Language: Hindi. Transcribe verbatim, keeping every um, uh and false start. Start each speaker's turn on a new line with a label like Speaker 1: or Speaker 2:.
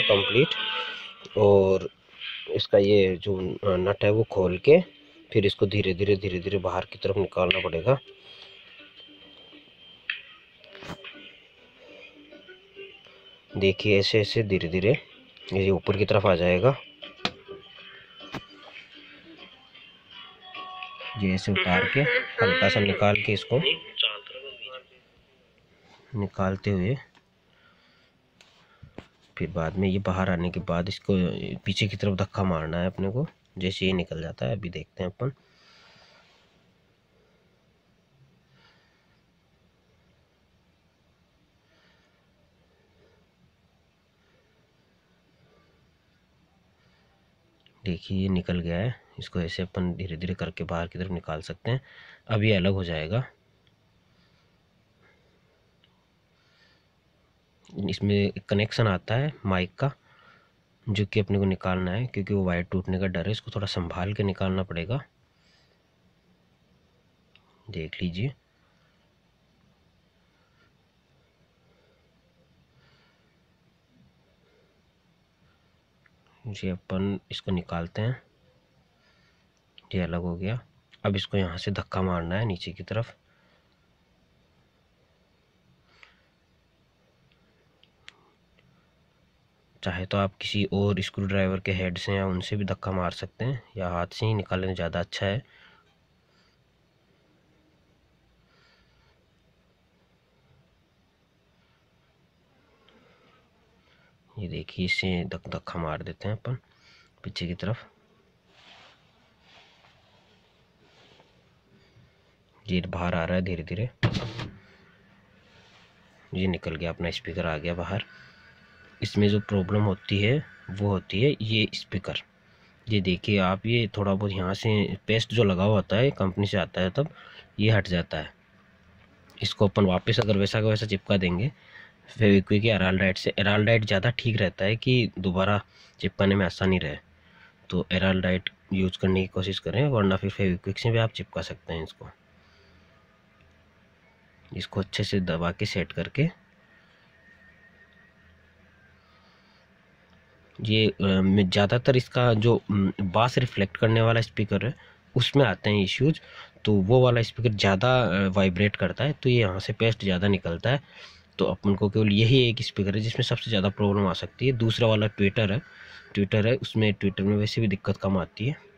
Speaker 1: कंप्लीट। और इसका ये जो नट है वो खोल के फिर इसको धीरे धीरे धीरे धीरे बाहर की तरफ निकालना पड़ेगा। देखिए ऐसे ऐसे धीरे धीरे ये ऊपर की तरफ आ जाएगा। ये ऐसे उतार के हल्का सा निकाल के इसको निकालते हुए फिर बाद में ये बाहर आने के बाद इसको पीछे की तरफ धक्का मारना है अपने को। जैसे ये निकल जाता है अभी देखते हैं अपन। देखिए ये निकल गया है। इसको ऐसे अपन धीरे धीरे करके बाहर की तरफ निकाल सकते हैं। अब ये अलग हो जाएगा। इसमें एक कनेक्शन आता है माइक का जो कि अपने को निकालना है, क्योंकि वो वायर टूटने का डर है। इसको थोड़ा संभाल के निकालना पड़ेगा। देख लीजिए जी, अपन इसको निकालते हैं। ये अलग हो गया। अब इसको यहाँ से धक्का मारना है नीचे की तरफ। चाहे तो आप किसी और स्क्रू ड्राइवर के हेड से या उनसे भी धक्का मार सकते हैं, या हाथ से ही निकालने ज़्यादा अच्छा है। ये देखिए इससे धक धक्का मार देते हैं अपन पीछे की तरफ। ये बाहर आ रहा है धीरे धीरे। ये निकल गया, अपना स्पीकर आ गया बाहर। इसमें जो प्रॉब्लम होती है वो होती है ये स्पीकर। ये देखिए आप, ये थोड़ा बहुत यहाँ से पेस्ट जो लगा हुआ होता है कंपनी से आता है तब ये हट जाता है। इसको अपन वापस अगर वैसा का वैसा चिपका देंगे फेविक्विक या एराल्डाइड से। एराल्डाइड ज़्यादा ठीक रहता है कि दोबारा चिपकाने में आसानी रहे, तो एराल्डाइड यूज करने की कोशिश करें, वरना फिर फेविक्विक से भी आप चिपका सकते हैं इसको। इसको अच्छे से दबा के सेट करके ये ज़्यादातर इसका जो बास रिफ्लेक्ट करने वाला स्पीकर है उसमें आते हैं इश्यूज। तो वो वाला स्पीकर ज़्यादा वाइब्रेट करता है, तो ये यहाँ से पेस्ट ज़्यादा निकलता है। तो अपन को केवल यही एक स्पीकर है जिसमें सबसे ज़्यादा प्रॉब्लम आ सकती है। दूसरा वाला ट्विटर है ट्विटर है उसमें ट्विटर में वैसे भी दिक्कत कम आती है।